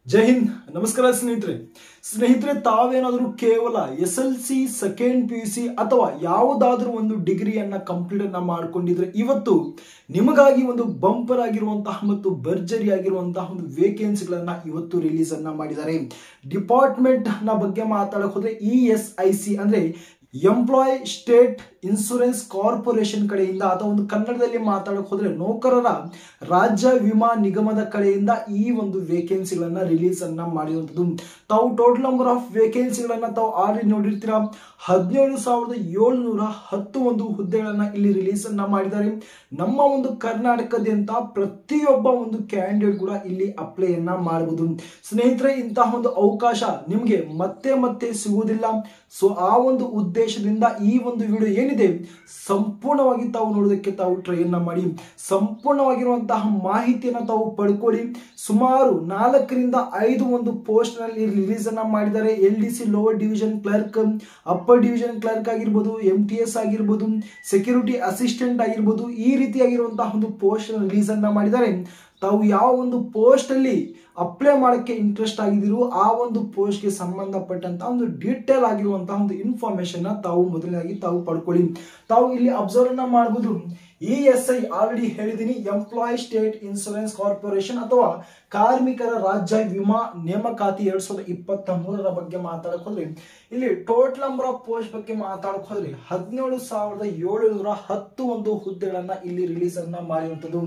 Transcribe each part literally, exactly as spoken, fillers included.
ಜೈ ಹಿಂದ್. ನಮಸ್ಕಾರ ಸ್ನೇಹಿತರೆ ಸ್ನೇಹಿತರೆ ತಾವೇನಾದರೂ ಕೇವಲ S L C second P U C ಅಥವಾ ಯಾವುದಾದ್ರೂ ಒಂದು ಡಿಗ್ರಿಯನ್ನ ಕಂಪ್ಲೀಟ್ ಅನ್ನ ಮಾಡ್ಕೊಂಡಿದ್ರೆ ಇವತ್ತು ನಿಮಗಾಗಿ ಒಂದು ಬಂಪರ್ ಆಗಿರುವಂತಹ ಮತ್ತು ಭರ್ಜರಿ ಆಗಿರುವಂತಹ ಒಂದು ವೇಕೆನ್ಸಿಗಳನ್ನ ಇವತ್ತು ರಿಲೀಸ್ ಅನ್ನ ಮಾಡಿದ್ದಾರೆ. ಡಿಪಾರ್ಟ್ಮೆಂಟ್ ನ ಬಗ್ಗೆ ಮಾತಾಡಕ್ ಹೋದ್ರೆ ಇ ಎಸ್ ಐ ಸಿ ಅಂದ್ರೆ ಎಂಪ್ಲಾಯ್ ಸ್ಟೇಟ್ ಇನ್ಶೂರೆನ್ಸ್ ಕಾರ್ಪೊರೇಷನ್ ಕಡೆಯಿಂದ ಅಥವಾ ಒಂದು ಕನ್ನಡದಲ್ಲಿ ಮಾತಾಡಕ್ ಹೋದ್ರೆ ನೌಕರರ ರಾಜ್ಯ ವಿಮಾ ನಿಗಮದ ಕಡೆಯಿಂದ ಈ ಒಂದು ವೇಕೆನ್ಸಿಗಳನ್ನ ರಿಲೀಸ್ ಅನ್ನ ಮಾಡಿರುವಂತದ್ದು. ತಾವು ಟೋಟಲ್ ನಂಬರ್ ಆಫ್ ವೇಕೆನ್ಸಿಗಳನ್ನ ತಾವು ಆಲ್ರೆಡಿ ನೋಡಿರ್ತೀರಾ. ಹದಿನೇಳು ಸಾವಿರದ ಏಳುನೂರ ಹತ್ತು ಒಂದು ಹುದ್ದೆಗಳನ್ನ ಇಲ್ಲಿ ರಿಲೀಸ್ ಅನ್ನ ಮಾಡಿದ್ದಾರೆ. ನಮ್ಮ ಒಂದು ಕರ್ನಾಟಕದಂತ ಪ್ರತಿಯೊಬ್ಬ ಒಂದು ಕ್ಯಾಂಡಿಡೇಟ್ ಕೂಡ ಇಲ್ಲಿ ಅಪ್ಲೈ ಅನ್ನ ಮಾಡಬಹುದು. ಸ್ನೇಹಿತರೆ, ಇಂತಹ ಒಂದು ಅವಕಾಶ ನಿಮ್ಗೆ ಮತ್ತೆ ಮತ್ತೆ ಸಿಗುವುದಿಲ್ಲ. ಸೊ ಆ ಒಂದು ಉದ್ದೇಶದಿಂದ ಈ ಒಂದು ವಿಡಿಯೋ ಏನಿದೆ ಸಂಪೂರ್ಣವಾಗಿ ತಾವು ನೋಡೋದಕ್ಕೆ ತಾವು ಟ್ರೈ ಅನ್ನ ಮಾಡಿ, ಸಂಪೂರ್ಣವಾಗಿರುವಂತಹ ಮಾಹಿತಿಯನ್ನ ತಾವು ಪಡ್ಕೊಳ್ಳಿ. ಸುಮಾರು ನಾಲ್ಕರಿಂದ ಐದು ಒಂದು ಪೋಸ್ಟ್ ನಲ್ಲಿ ರಿಲೀಸ್ ಅನ್ನ ಮಾಡಿದ್ದಾರೆ. L D C lower division clerk, upper division clerk ಆಗಿರ್ಬೋದು, ಎಂ ಟಿ ಎಸ್ ಆಗಿರ್ಬೋದು, ಸೆಕ್ಯೂರಿಟಿ ಅಸಿಸ್ಟೆಂಟ್ ಆಗಿರ್ಬೋದು, ಈ ರೀತಿಯಾಗಿರುವಂತಹ ಒಂದು ಪೋಸ್ಟ್ ರಿಲೀಸ್ ಅನ್ನ ಮಾಡಿದ್ದಾರೆ. ತಾವು ಯಾವ ಒಂದು ಪೋಸ್ಟ್ ಅಲ್ಲಿ ಅಪ್ಲೈ ಮಾಡಕ್ಕೆ ಇಂಟ್ರೆಸ್ಟ್ ಆಗಿದಿರೋ ಆ ಒಂದು ಪೋಸ್ಟ್ ಗೆ ಸಂಬಂಧಪಟ್ಟಂತಹ ಒಂದು ಡೀಟೇಲ್ ಆಗಿರುವಂತಹ ಒಂದು ಇನ್ಫಾರ್ಮೇಶನ್ ತಾವು ಮೊದಲನೇದಾಗಿ ತಾವು ಪಡ್ಕೊಳ್ಳಿ. ತಾವು ಇಲ್ಲಿ ಅಬ್ಸರ್ವ್ ಅನ್ನ ಮಾಡಬಹುದು. ಇ ಎಸ್ ಐ ಆಲ್ರೆಡಿ ಹೇಳಿದೀನಿ, ಎಂಪ್ಲಾಯ್ ಸ್ಟೇಟ್ ಇನ್ಶೂರೆನ್ಸ್ ಕಾರ್ಪೊರೇಷನ್ ಅಥವಾ ಕಾರ್ಮಿಕರ ರಾಜ್ಯ ವಿಮಾ ನೇಮಕಾತಿ ಎರಡ್ ಸಾವಿರದ ಇಪ್ಪತ್ತ ಮೂರರ ಬಗ್ಗೆ ಮಾತಾಡಕ್ ಹೋದ್ರೆ ಇಲ್ಲಿ ಟೋಟಲ್ ನಂಬರ್ ಆಫ್ ಪೋಸ್ಟ್ ಬಗ್ಗೆ ಮಾತಾಡಕ್ ಹೋದ್ರೆ ಹದಿನೇಳು ಸಾವಿರದ ಏಳುನೂರ ಹತ್ತು ಒಂದು ಹುದ್ದೆಗಳನ್ನ ಇಲ್ಲಿ ರಿಲೀಸ್ ಅನ್ನ ಮಾಡಿರುವಂತದ್ದು.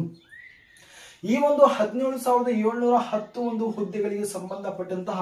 ಈ ಒಂದು ಹದಿನೇಳು ಸಾವಿರದ ಏಳ್ನೂರ ಹತ್ತು ಒಂದು ಹುದ್ದೆಗಳಿಗೆ ಸಂಬಂಧಪಟ್ಟಂತಹ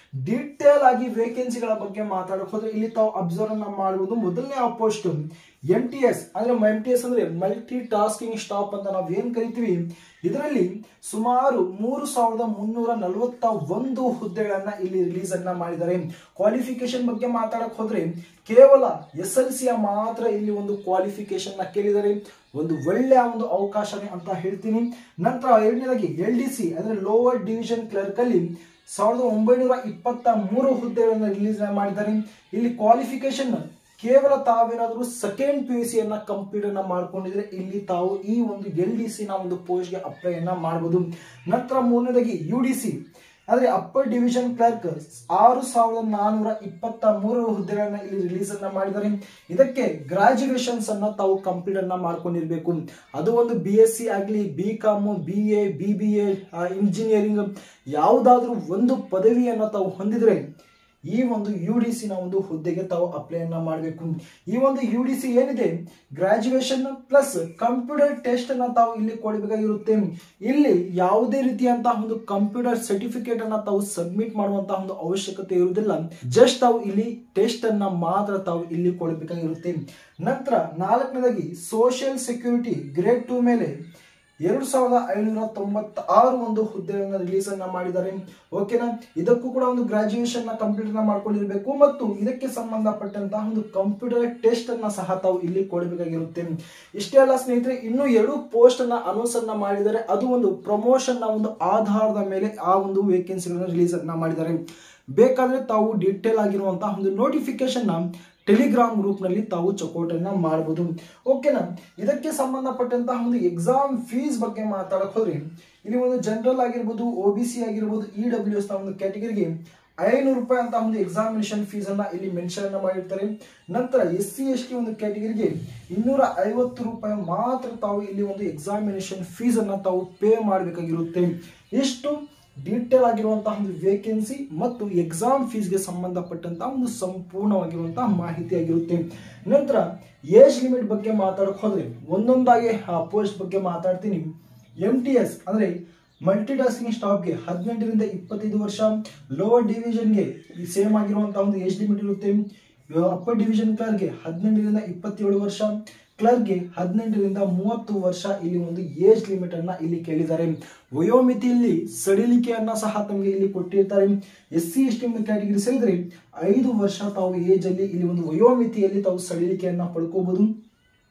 ಡೀಟೇಲ್ ಆಗಿ ವೇಕೆನ್ಸಿಗಳ ಬಗ್ಗೆ ಮಾತಾಡಕ್ ಹೋದ್ರೆ ಇಲ್ಲಿ ತಾವು ಅಬ್ಸರ್ವ್ ಅನ್ನ ಮಾಡಬಹುದು. ಮೊದಲನೇ ಆ ಪೋಸ್ಟ್ ಎಂ ಟಿ ಎಸ್ ಅಂದ್ರೆ ಎಂ ಟಿ ಎಸ್ ಅಂದ್ರೆ ಮಲ್ಟಿ ಟಾಸ್ಕಿಂಗ್ ಸ್ಟಾಪ್ ಅಂತ ನಾವ್ ಏನ್ ಕರಿತೀವಿ. ಇದರಲ್ಲಿ ಸುಮಾರು ಮೂರು ಸಾವಿರದ ಮುನ್ನೂರ ನಲವತ್ತ ಒಂದು ಹುದ್ದೆಗಳನ್ನ ಇಲ್ಲಿ ರಿಲೀಸ್ ಅನ್ನ ಮಾಡಿದ್ದಾರೆ. ಕ್ವಾಲಿಫಿಕೇಶನ್ ಬಗ್ಗೆ ಮಾತಾಡಕ್ ಹೋದ್ರೆ ಕೇವಲ ಎಸ್ ಎಲ್ ಸಿ ಮಾತ್ರ ಇಲ್ಲಿ ಒಂದು ಕ್ವಾಲಿಫಿಕೇಶನ್ ನ ಕೇಳಿದ್ದಾರೆ. ಒಂದು ಒಳ್ಳೆಯ ಒಂದು ಅವಕಾಶನೇ ಅಂತ ಹೇಳ್ತೀನಿ. ನಂತರ ಎರಡನೇದಾಗಿ ಎಲ್ ಡಿ ಸಿ ಅಂದ್ರೆ ಲೋವರ್ ಡಿವಿಷನ್ ಕ್ಲರ್ಕ್ ಅಲ್ಲಿ ಸಾವಿರದ ಒಂಬೈನೂರ ಇಪ್ಪತ್ತ ಮೂರು ಹುದ್ದೆಗಳನ್ನ ರಿಲೀಸ್ ಮಾಡಿದ್ದಾರೆ. ಇಲ್ಲಿ ಕ್ವಾಲಿಫಿಕೇಶನ್ ಕೇವಲ ತಾವೇನಾದ್ರೂ ಸೆಕೆಂಡ್ ಪಿ ಯು ಸಿ ಅನ್ನ ಕಂಪ್ಲೀಟ್ ಅನ್ನ ಮಾಡ್ಕೊಂಡಿದ್ರೆ ಇಲ್ಲಿ ತಾವು ಈ ಒಂದು ಎಲ್ ಡಿ ಸಿ ನ ಒಂದು ಪೋಸ್ಟ್ ಗೆ ಅಪ್ಲೈ ಅನ್ನ ಮಾಡಬಹುದು. ನಂತರ ಮೂರನೇದಾಗಿ ಯು ಡಿ ಸಿ ಅಂದ್ರೆ ಅಪ್ಪರ್ ಡಿವಿಷನ್ ಕ್ಲರ್ಕ್ ಆರು ಸಾವಿರದ ನಾನೂರ ಇಪ್ಪತ್ತ ಮೂರು ಹುದ್ದೆಗಳನ್ನ ಇಲ್ಲಿ ರಿಲೀಸ್ ಅನ್ನ ಮಾಡಿದ್ದಾರೆ. ಇದಕ್ಕೆ ಗ್ರಾಜುಯೇಷನ್ಸ್ ಅನ್ನ ತಾವು ಕಂಪ್ಲೀಟ್ ಅನ್ನ ಮಾಡ್ಕೊಂಡಿರ್ಬೇಕು. ಅದು ಒಂದು ಬಿ ಎಸ್ ಸಿ ಆಗ್ಲಿ, B com, B A, B B A, engineering ಯಾವುದಾದ್ರೂ ಒಂದು ಪದವಿಯನ್ನ ತಾವು ಹೊಂದಿದ್ರೆ ಈ ಒಂದು ಯು ಡಿ ಸಿ ನ ಒಂದು ಹುದ್ದೆಗೆ ತಾವು ಅಪ್ಲೈ ಅನ್ನ ಮಾಡಬೇಕು. ಈ ಒಂದು ಯು ಡಿ ಸಿ ಏನಿದೆ ಗ್ರಾಜುಯೇಷನ್ ಪ್ಲಸ್ ಕಂಪ್ಯೂಟರ್ ಟೆಸ್ಟ್ ಅನ್ನ ತಾವು ಇಲ್ಲಿ ಕೊಡಬೇಕಾಗಿರುತ್ತೆ. ಇಲ್ಲಿ ಯಾವುದೇ ರೀತಿಯಂತಹ ಒಂದು ಕಂಪ್ಯೂಟರ್ ಸರ್ಟಿಫಿಕೇಟ್ ಅನ್ನ ತಾವು ಸಬ್ಮಿಟ್ ಮಾಡುವಂತಹ ಒಂದು ಅವಶ್ಯಕತೆ ಇರುವುದಿಲ್ಲ. ಜಸ್ಟ್ ತಾವು ಇಲ್ಲಿ ಟೆಸ್ಟ್ ಅನ್ನ ಮಾತ್ರ ತಾವು ಇಲ್ಲಿ ಕೊಡಬೇಕಾಗಿರುತ್ತೆ. ನಂತರ ನಾಲ್ಕನೇದಾಗಿ ಸೋಷಿಯಲ್ ಸೆಕ್ಯೂರಿಟಿ ಗ್ರೇಡ್ ಟೂ ಮೇಲೆ ಎರಡು ಸಾವಿರದ ಐನೂರ ತೊಂಬತ್ತ ಆರು ಒಂದು ಹುದ್ದೆಗಳನ್ನ ರಿಲೀಸ್ ಅನ್ನ ಮಾಡಿದ್ದಾರೆ. ಓಕೆನಾ, ಇದಕ್ಕೂ ಕೂಡ ಒಂದು ಗ್ರಾಜುಯೇಷನ್ ನ ಕಂಪ್ಲೀಟ್ ಅನ್ನ ಮಾಡ್ಕೊಂಡಿರ್ಬೇಕು ಮತ್ತು ಇದಕ್ಕೆ ಸಂಬಂಧಪಟ್ಟಂತಹ ಒಂದು ಕಂಪ್ಯೂಟರ್ ಟೆಸ್ಟ್ ಅನ್ನ ಸಹ ತಾವು ಇಲ್ಲಿ ಕೊಡಬೇಕಾಗಿರುತ್ತೆ. ಇಷ್ಟೇ ಅಲ್ಲ ಸ್ನೇಹಿತರೆ, ಇನ್ನು ಎರಡು ಪೋಸ್ಟ್ ಅನ್ನ ಅನೌನ್ಸ್ ಅನ್ನ ಮಾಡಿದ್ದಾರೆ. ಅದು ಒಂದು ಪ್ರಮೋಷನ್ ನ ಒಂದು ಆಧಾರದ ಮೇಲೆ ಆ ಒಂದು ವೇಕೆನ್ಸಿಗಳನ್ನ ರಿಲೀಸ್ ಅನ್ನ ಮಾಡಿದ್ದಾರೆ. ಬೇಕಾದ್ರೆ ತಾವು ಡೀಟೇಲ್ ಆಗಿರುವಂತಹ ಒಂದು ನೋಟಿಫಿಕೇಶನ್ ನ ಟೆಲಿಗ್ರಾಮ್ ಗ್ರೂಪ್ ನಲ್ಲಿ ತಾವು ಚೆಕ್ಔಟ್ ಅನ್ನ ಮಾಡಬಹುದು. ಓಕೆನಾ, ಇದಕ್ಕೆ ಸಂಬಂಧಪಟ್ಟಂತಹ ಒಂದು ಎಕ್ಸಾಮ್ ಫೀಸ್ ಬಗ್ಗೆ ಮಾತಾಡಕ್ ಹೋದ್ರೆ ಇಲ್ಲಿ ಒಂದು ಜನರಲ್ ಆಗಿರ್ಬೋದು, ಒ ಬಿ ಸಿ ಆಗಿರ್ಬೋದು, ಇ ಡಬ್ಲ್ಯೂ ಎಸ್ ನ ಒಂದು ಕ್ಯಾಟಗರಿಗೆ ಐನೂರು ರೂಪಾಯಿ ಅಂತ ಒಂದು ಎಕ್ಸಾಮಿನೇಷನ್ ಫೀಸ್ ಅನ್ನ ಇಲ್ಲಿ ಮೆನ್ಷನ್ ಅನ್ನ ಮಾಡಿರ್ತಾರೆ. ನಂತರ ಎಸ್ ಸಿ ಎಸ್ ಟಿ ಒಂದು ಕ್ಯಾಟಗರಿಗೆ ಇನ್ನೂರ ಐವತ್ತು ರೂಪಾಯಿ ಮಾತ್ರ ತಾವು ಇಲ್ಲಿ ಒಂದು ಎಕ್ಸಾಮಿನೇಷನ್ ಫೀಸ್ ಅನ್ನ ತಾವು ಪೇ ಮಾಡಬೇಕಾಗಿರುತ್ತೆ. ಇಷ್ಟು ಡೀಟೇಲ್ ಆಗಿರುವಂತಹ ಒಂದು ವೇಕೆನ್ಸಿ ಮತ್ತು ಎಕ್ಸಾಮ್ ಫೀಸ್ಗೆ ಸಂಬಂಧಪಟ್ಟಂತಹ ಒಂದು ಸಂಪೂರ್ಣವಾಗಿರುವಂತಹ ಮಾಹಿತಿ ಆಗಿರುತ್ತೆ. ನಂತರ ಏಜ್ ಲಿಮಿಟ್ ಬಗ್ಗೆ ಮಾತಾಡಕ್ ಹೋದ್ರೆ ಒಂದೊಂದಾಗಿ ಆ ಪೋಸ್ಟ್ ಬಗ್ಗೆ ಮಾತಾಡ್ತೀನಿ. ಎಂ ಟಿ ಎಸ್ ಅಂದ್ರೆ ಮಲ್ಟಿ ಟಾಸ್ಕಿಂಗ್ ಸ್ಟಾಫ್ಗೆ ಹದಿನೆಂಟರಿಂದ ಇಪ್ಪತ್ತೈದು ವರ್ಷ, ಲೋವರ್ ಡಿವಿಷನ್ಗೆ ಸೇಮ್ ಆಗಿರುವಂತಹ ಒಂದು ಏಜ್ ಲಿಮಿಟ್ ಇರುತ್ತೆ. ಅಪ್ಪರ್ ಡಿವಿಷನ್ ಕ್ಲರ್ಕ್ಗೆ ಹದಿನೆಂಟರಿಂದ ಇಪ್ಪತ್ತೇಳು ವರ್ಷ, ಕ್ಲರ್ಕ್ಗೆ ಹದಿನೆಂಟರಿಂದ ಮೂವತ್ತು ವರ್ಷ ಇಲ್ಲಿ ಒಂದು ಏಜ್ ಲಿಮಿಟ್ ಅನ್ನ ಇಲ್ಲಿ ಕೇಳಿದ್ದಾರೆ. ವಯೋಮಿತಿಯಲ್ಲಿ ಸಡಿಲಿಕೆಯನ್ನ ಸಹ ತಮಗೆ ಇಲ್ಲಿ ಕೊಟ್ಟಿರ್ತಾರೆ. S C S T category ಸೇರಿದ್ರೆ ಐದು ವರ್ಷ ತಾವು ಏಜ್ ಅಲ್ಲಿ ಇಲ್ಲಿ ಒಂದು ವಯೋಮಿತಿಯಲ್ಲಿ ತಾವು ಸಡಿಲಿಕೆಯನ್ನ ಪಡ್ಕೋಬಹುದು.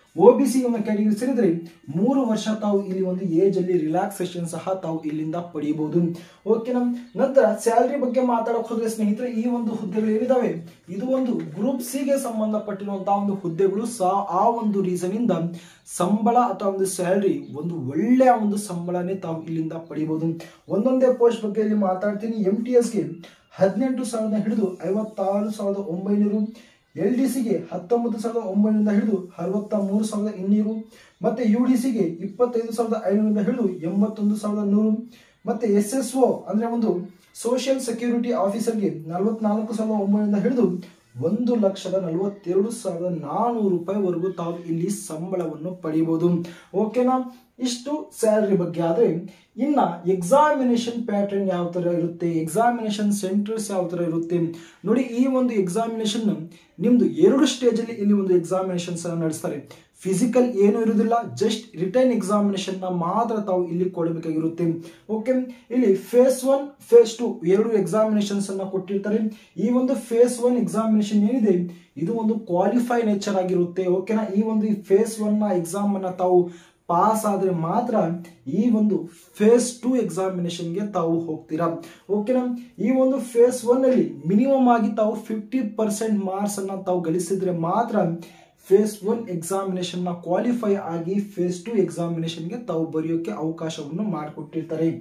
ಒಬಿಸಿ ಒಂದು ಕ್ಯಾಟಗರಿ ಸೇರಿದ್ರೆ ಮೂರು ವರ್ಷ ತಾವು ಇಲ್ಲಿ ಒಂದು ಏಜ್ ಅಲ್ಲಿ ರಿಲ್ಯಾಕ್ಸೇಷನ್ ಸಹ ತಾವು ಇಲ್ಲಿಂದ ಪಡೆಯಬಹುದು. ಓಕೆನಾ. ನಂತರ ಸ್ಯಾಲರಿ ಬಗ್ಗೆ ಮಾತಾಡಕ್ ಹೋದ್ರೆ ಸ್ನೇಹಿತರೆ, ಈ ಒಂದು ಹುದ್ದೆಗಳು ಏನಿದಾವೆ ಇದು ಒಂದು ಗ್ರೂಪ್ ಸಿ ಗೆ ಸಂಬಂಧಪಟ್ಟಿರುವಂತಹ ಒಂದು ಹುದ್ದೆಗಳು ಸಹ. ಆ ಒಂದು ರೀಸನ್ ಇಂದ ಸಂಬಳ ಅಥವಾ ಒಂದು ಸ್ಯಾಲರಿ ಒಂದು ಒಳ್ಳೆಯ ಒಂದು ಸಂಬಳನೇ ತಾವು ಇಲ್ಲಿಂದ ಪಡೆಯಬಹುದು. ಒಂದೊಂದೇ ಪೋಸ್ಟ್ ಬಗ್ಗೆ ಇಲ್ಲಿ ಮಾತಾಡ್ತೀನಿ. ಎಂ ಟಿ ಎಸ್ ಗೆ ಹದಿನೆಂಟು ಸಾವಿರದ ಹಿಡಿದು ಐವತ್ತಾರು ಸಾವಿರದ ಒಂಬೈನೂರು, ಎಲ್ ಡಿ ಸಿಗೆ ಹತ್ತೊಂಬತ್ತು ಸಾವಿರದ ಒಂಬೈನೂರಿಂದ ಹಿಡಿದು ಅರವತ್ತ ಮೂರು ಸಾವಿರದ ಇನ್ನೂರು, ಮತ್ತೆ ಯು ಡಿ ಸಿಗೆ ಇಪ್ಪತ್ತೈದು ಸಾವಿರದ ಐನೂರಿಂದ ಹಿಡಿದು ಎಂಬತ್ತೊಂದು ಸಾವಿರದ ನೂರು, ಮತ್ತೆ ಎಸ್ ಎಸ್ ಒ ಅಂದ್ರೆ ಒಂದು ಸೋಷಿಯಲ್ ಸೆಕ್ಯೂರಿಟಿ ಆಫೀಸರ್ಗೆ ನಲವತ್ನಾಲ್ಕು ಸಾವಿರದ ಒಂಬೈನೂರಿಂದ ಹಿಡಿದು ಒಂದು ಲಕ್ಷದ ನಲವತ್ತೆರಡು ಸಾವಿರದ ನಾನೂರು ರೂಪಾಯಿವರೆಗೂ ತಾವು ಇಲ್ಲಿ ಸಂಬಳವನ್ನು ಪಡೆಯಬಹುದು. ಓಕೆನಾ. ಇಷ್ಟು ಸ್ಯಾಲರಿ ಬಗ್ಗೆ. ಆದ್ರೆ ಇನ್ನ ಎಕ್ಸಾಮಿನೇಷನ್ ಪ್ಯಾಟರ್ನ್ ಯಾವ ತರ ಇರುತ್ತೆ, ಎಕ್ಸಾಮಿನೇಷನ್ ಸೆಂಟರ್ಸ್ ಯಾವ ತರ ಇರುತ್ತೆ ನೋಡಿ. ಈ ಒಂದು ಎಕ್ಸಾಮಿನೇಷನ್ ನಿಮ್ದು ಎರಡು ಸ್ಟೇಜ್ ಅಲ್ಲಿ ಇಲ್ಲಿ ಒಂದು ಎಕ್ಸಾಮಿನೇಷನ್ಸ್ ನಡೆಸ್ತಾರೆ. ಫಿಸಿಕಲ್ ಏನು ಇರುವುದಿಲ್ಲ, ಜಸ್ಟ್ ರಿಟರ್ನ್ ಎಕ್ಸಾಮಿನೇಷನ್ ನ ಮಾತ್ರ ತಾವು ಇಲ್ಲಿ ಕೊಡಬೇಕಾಗಿರುತ್ತೆ. ಓಕೆ. ಇಲ್ಲಿ ಫೇಸ್ ಒನ್ ಫೇಸ್ ಟು ಎರಡು ಎಕ್ಸಾಮಿನೇಷನ್ಸ್ ಅನ್ನ ಕೊಟ್ಟಿರ್ತಾರೆ. ಈ ಒಂದು ಫೇಸ್ ಒನ್ ಎಕ್ಸಾಮಿನೇಷನ್ ಏನಿದೆ ಇದು ಒಂದು ಕ್ವಾಲಿಫೈ ನೇಚರ್ ಆಗಿರುತ್ತೆ. ಓಕೆನಾ. ಈ ಒಂದು ಫೇಸ್ ಒನ್ ನ ಎಕ್ಸಾಮ್ ಅನ್ನ ತಾವು ಪಾಸ್ ಆದ್ರೆ ಮಾತ್ರ ಈ ಒಂದು ಫೇಸ್ ಟು ಎಕ್ಸಾಮಿನೇಷನ್ಗೆ ತಾವು ಹೋಗ್ತೀರಾ. ಓಕೆನಾ. ಈ ಒಂದು ಫೇಸ್ ಒನ್ ಅಲ್ಲಿ ಮಿನಿಮಮ್ ಆಗಿ ತಾವು ಫಿಫ್ಟಿ ಪರ್ಸೆಂಟ್ ಮಾರ್ಕ್ಸ್ ಅನ್ನ ತಾವು ಗಳಿಸಿದ್ರೆ ಮಾತ್ರ ಫೇಸ್ ಒನ್ ಎಕ್ಸಾಮಿನೇಷನ್ ನ ಕ್ವಾಲಿಫೈ ಆಗಿ ಫೇಸ್ ಟು ಎಕ್ಸಾಮಿನೇಷನ್ಗೆ ತಾವು ಬರೆಯೋಕೆ ಅವಕಾಶವನ್ನು ಮಾಡಿಕೊಟ್ಟಿರ್ತಾರೆ.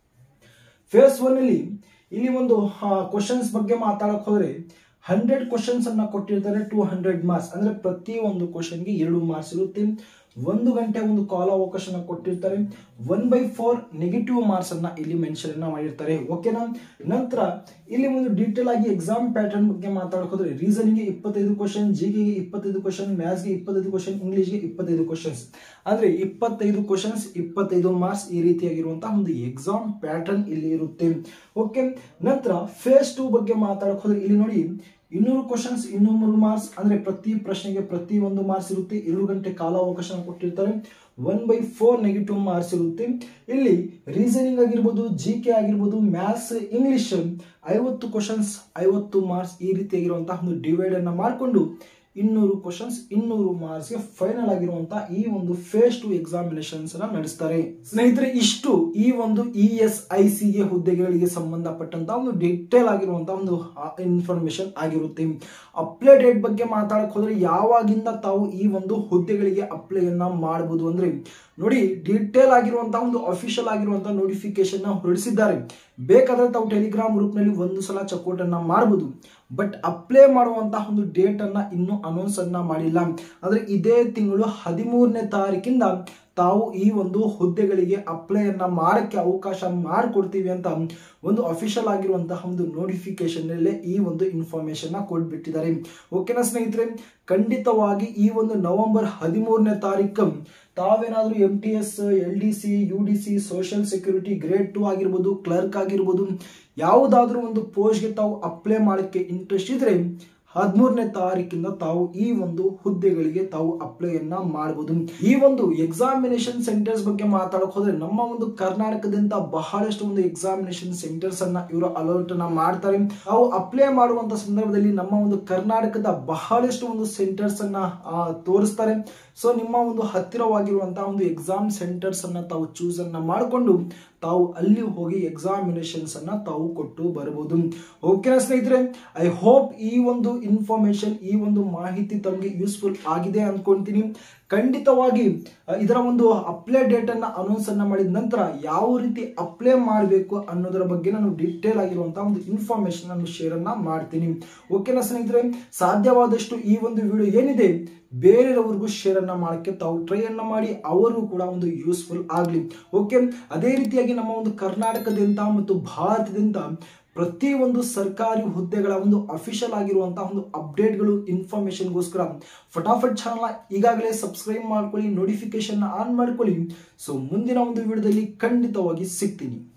ಫೇಸ್ ಒನ್ ಅಲ್ಲಿ ಇಲ್ಲಿ ಒಂದು ಕ್ವಶನ್ಸ್ ಬಗ್ಗೆ ಮಾತಾಡಕ್ ಹೋದ್ರೆ ಹಂಡ್ರೆಡ್ ಕ್ವಶನ್ಸ್ ಅನ್ನ ಕೊಟ್ಟಿರ್ತಾರೆ. ಟೂ ಹಂಡ್ರೆಡ್ ಮಾರ್ಕ್ಸ್ ಅಂದ್ರೆ ಪ್ರತಿ ಒಂದು ಕ್ವಶನ್ಗೆ ಎರಡು ಮಾರ್ಕ್ಸ್ ಇರುತ್ತೆ. ಒಂದು ಗಂಟೆ ಒಂದು ಕಾಲಾವಕಾಶ ಕೊಟ್ಟಿರ್ತಾರೆ. One by four negative marks ಅನ್ನ ಇಲ್ಲಿ ಮೆನ್ಷನ್ ಅನ್ನ ಮಾಡಿರ್ತಾರೆ. ಓಕೆನಾ. ನಂತರ ಇಲ್ಲಿ ಒಂದು ಡೀಟೇಲ್ ಆಗಿ ಎಕ್ಸಾಮ್ ಪ್ಯಾಟರ್ನ್ ಬಗ್ಗೆ ಮಾತಾಡೋದ್ರೆ ರೀಸನಿಂಗ್ ಗೆ ಇಪ್ಪತ್ತೈದು ಕ್ವಶನ್, ಜಿಗೆ ಇಪ್ಪತ್ತೈದು ಕ್ವಶನ್, ಮ್ಯಾಥ್ಸ್ ಗೆ ಇಪ್ಪತ್ತೈದು ಕ್ವಶನ್, ಇಂಗ್ಲಿಷ್ ಗೆ ಇಪ್ಪತ್ತೈದು ಕ್ವಶನ್ಸ್ ಅಂದ್ರೆ ಇಪ್ಪತ್ತೈದು ಕ್ವಶನ್ಸ್ ಇಪ್ಪತ್ತೈದು ಮಾರ್ಕ್ಸ್ ಈ ರೀತಿಯಾಗಿರುವಂತಹ ಒಂದು ಎಕ್ಸಾಮ್ ಪ್ಯಾಟರ್ನ್ ಇಲ್ಲಿ ಇರುತ್ತೆ. ಓಕೆ. ನಂತರ ಫೇಸ್ ಟು ಬಗ್ಗೆ ಮಾತಾಡೋದ್ರೆ ಇಲ್ಲಿ ನೋಡಿ ಇನ್ನೂರು ಕ್ವಶನ್ಸ್ ಇನ್ನೂರು ಮಾರ್ಕ್ಸ್ ಅಂದ್ರೆ ಪ್ರತಿ ಪ್ರಶ್ನೆಗೆ ಪ್ರತಿ ಒಂದು ಮಾರ್ಕ್ಸ್ ಇರುತ್ತೆ. ಎರಡು ಗಂಟೆ ಕಾಲಾವಕಾಶ ಕೊಟ್ಟಿರ್ತಾರೆ. One by four negative marks ಇರುತ್ತೆ. ಇಲ್ಲಿ ರೀಸನಿಂಗ್ ಆಗಿರ್ಬೋದು, ಜಿ ಕೆ ಆಗಿರ್ಬೋದು, ಮ್ಯಾಥ್ಸ್, ಇಂಗ್ಲಿಷ್ ಐವತ್ತು ಕ್ವಶನ್ಸ್ ಐವತ್ತು ಮಾರ್ಕ್ಸ್ ಈ ರೀತಿಯಾಗಿರುವಂತಹ ಒಂದು ಡಿವೈಡ್ ಅನ್ನ ಮಾಡಿಕೊಂಡು ಇನ್ನೂರು ಕ್ವಶನ್ಸ್ ಇನ್ನೂರು ಮಾರ್ಕ್ಸ್ ಗೆ ಫೈನಲ್ ಆಗಿರುವಂತಹ ಈ ಒಂದು ಫೇಸ್ ಟು ಎಕ್ಸಾಮಿನೇಷನ್ಸ್ ನಡೆಸ್ತಾರೆ. ಸ್ನೇಹಿತರೆ, ಇಷ್ಟು ಈ ಒಂದು ಇ ಎಸ್ ಐ ಸಿ ಗೆ ಹುದ್ದೆಗಳಿಗೆ ಸಂಬಂಧಪಟ್ಟಂತಹ ಒಂದು ಡೀಟೇಲ್ ಆಗಿರುವಂತಹ ಒಂದು ಇನ್ಫಾರ್ಮೇಶನ್ ಆಗಿರುತ್ತೆ. ಅಪ್ಲೈ ಡೇಟ್ ಬಗ್ಗೆ ಮಾತಾಡಕ್ ಹೋದ್ರೆ ಯಾವಾಗಿಂದ ತಾವು ಈ ಒಂದು ಹುದ್ದೆಗಳಿಗೆ ಅಪ್ಲೈ ಅನ್ನ ಮಾಡಬಹುದು ಅಂದ್ರೆ ನೋಡಿ, ಡೀಟೇಲ್ ಆಗಿರುವಂತಹ ಒಂದು ಅಫಿಷಿಯಲ್ ಆಗಿರುವಂತಹ ನೋಟಿಫಿಕೇಶನ್ ನ ಹೊರಡಿಸಿದ್ದಾರೆ. ಬೇಕಾದ್ರೆ ತಾವು ಟೆಲಿಗ್ರಾಮ್ ಗ್ರೂಪ್ ನಲ್ಲಿ ಒಂದು ಸಲ ಚೆಕ್ಔಟ್ ಅನ್ನ ಮಾಡಬಹುದು. ಬಟ್ ಅಪ್ಲೈ ಮಾಡುವಂತಹ ಒಂದು ಡೇಟ್ ಅನ್ನ ಇನ್ನೂ ಅನೌನ್ಸ್ ಅನ್ನ ಮಾಡಿಲ್ಲ. ಅಂದ್ರೆ ಇದೇ ತಿಂಗಳು ಹದಿಮೂರನೇ ತಾರೀಕಿಂದ ತಾವು ಈ ಒಂದು ಹುದ್ದೆಗಳಿಗೆ ಅಪ್ಲೈ ಅನ್ನ ಮಾಡಕ್ಕೆ ಅವಕಾಶ ಮಾಡಿಕೊಡ್ತೀವಿ ಅಂತ ಒಂದು ಅಫಿಷಿಯಲ್ ಆಗಿರುವಂತಹ ಒಂದು ನೋಟಿಫಿಕೇಶನ್ ನಲ್ಲೇ ಈ ಒಂದು ಇನ್ಫಾರ್ಮೇಶನ್ ನ ಕೊಟ್ಬಿಟ್ಟಿದ್ದಾರೆ. ಓಕೆನಾ ಸ್ನೇಹಿತರೆ, ಖಂಡಿತವಾಗಿ ಈ ಒಂದು ನವೆಂಬರ್ ಹದಿಮೂರನೇ ತಾರೀಕು ತಾವೇನಾದ್ರೂ M T S, L D C, U D C, social security grade two ಆಗಿರ್ಬೋದು, ಕ್ಲರ್ಕ್ ಆಗಿರ್ಬೋದು, ಯಾವುದಾದ್ರೂ ಒಂದು ಪೋಸ್ಟ್ಗೆ ತಾವು ಅಪ್ಲೈ ಮಾಡಕ್ಕೆ ಇಂಟ್ರೆಸ್ಟ್ ಇದ್ರೆ ಹದಿಮೂರನೇ ತಾರೀಕಿಂದ ತಾವು ಈ ಒಂದು ಹುದ್ದೆಗಳಿಗೆ ತಾವು ಅಪ್ಲೈ ಅನ್ನ ಮಾಡಬಹುದು. ಈ ಒಂದು ಎಕ್ಸಾಮಿನೇಷನ್ ಸೆಂಟರ್ಸ್ ಬಗ್ಗೆ ಮಾತಾಡಕ್ ಹೋದ್ರೆ ನಮ್ಮ ಒಂದು ಕರ್ನಾಟಕದಿಂದ ಬಹಳಷ್ಟು ಒಂದು ಎಕ್ಸಾಮಿನೇಷನ್ ಸೆಂಟರ್ಸ್ ಅನ್ನ ಇವರು ಅಲರ್ಟ್ ಅನ್ನ ಮಾಡ್ತಾರೆ. ನಾವು ಅಪ್ಲೈ ಮಾಡುವಂತ ಸಂದರ್ಭದಲ್ಲಿ ನಮ್ಮ ಒಂದು ಕರ್ನಾಟಕದ ಬಹಳಷ್ಟು ಒಂದು ಸೆಂಟರ್ಸ್ ಅನ್ನ ತೋರಿಸ್ತಾರೆ. ಸೊ ನಿಮ್ಮ ಒಂದು ಹತ್ತಿರವಾಗಿರುವಂತಹ ಒಂದು ಎಕ್ಸಾಮ್ ಸೆಂಟರ್ಸ್ ಅನ್ನ ತಾವು ಚೂಸ್ ಅನ್ನ ಮಾಡಿಕೊಂಡು ತಾವು ಅಲ್ಲಿ ಹೋಗಿ ಎಕ್ಸಾಮಿನೇಷನ್ಸ್ ಅನ್ನ ತಾವು ಕೊಟ್ಟು ಬರಬಹುದು. ಓಕೆನಾ ಸ್ನೇಹಿತರೆ, ಐ ಹೋಪ್ ಈ ಒಂದು ಇನ್ಫಾರ್ಮೇಶನ್, ಈ ಒಂದು ಮಾಹಿತಿ ತಮಗೆ ಯೂಸ್ಫುಲ್ ಆಗಿದೆ ಅನ್ಕೊಂತೀನಿ. ಖಂಡಿತವಾಗಿ ಇದರ ಒಂದು ಅಪ್ಲೈ ಡೇಟ್ ಅನ್ನ ಅನೌನ್ಸ್ ಅನ್ನ ಮಾಡಿದ ನಂತರ ಯಾವ ರೀತಿ ಅಪ್ಲೈ ಮಾಡಬೇಕು ಅನ್ನೋದರ ಬಗ್ಗೆ ನಾನು ಡೀಟೇಲ್ ಆಗಿರುವಂತಹ ಒಂದು ಇನ್ಫಾರ್ಮೇಶನ್ ಅನ್ನು ಶೇರ್ ಅನ್ನ ಮಾಡ್ತೀನಿ. ಓಕೆನಾ ಸ್ನೇಹಿತರೆ, ಸಾಧ್ಯವಾದಷ್ಟು ಈ ಒಂದು ವಿಡಿಯೋ ಏನಿದೆ ಬೇರೆಯವರಿಗೂ ಶೇರ್ ಅನ್ನ ಮಾಡಕ್ಕೆ ತಾವು ಟ್ರೈ ಅನ್ನ ಮಾಡಿ, ಅವರು ಕೂಡ ಒಂದು ಯೂಸ್ಫುಲ್ ಆಗ್ಲಿ. ಓಕೆ, ಅದೇ ರೀತಿಯಾಗಿ ನಮ್ಮ ಒಂದು ಕರ್ನಾಟಕದಿಂದ ಮತ್ತು ಭಾರತದಿಂದ ಪ್ರತಿ ಒಂದು ಸರ್ಕಾರಿ ಹುದ್ದೆಗಳ ಒಂದು ಅಫಿಷಿಯಲ್ ಆಗಿರುವಂತಹ ಒಂದು ಅಪ್ಡೇಟ್ಗಳು ಇನ್ಫಾರ್ಮೇಶನ್ಗೋಸ್ಕರ ಫಟಾಫಟ್ ಚಾನಲ್ ಈಗಾಗಲೇ ಸಬ್ಸ್ಕ್ರೈಬ್ ಮಾಡ್ಕೊಳ್ಳಿ, ನೋಟಿಫಿಕೇಶನ್ ಆನ್ ಮಾಡ್ಕೊಳ್ಳಿ. ಸೊ ಮುಂದಿನ ಒಂದು ವಿಡಿಯೋದಲ್ಲಿ ಖಂಡಿತವಾಗಿ ಸಿಗ್ತೀನಿ.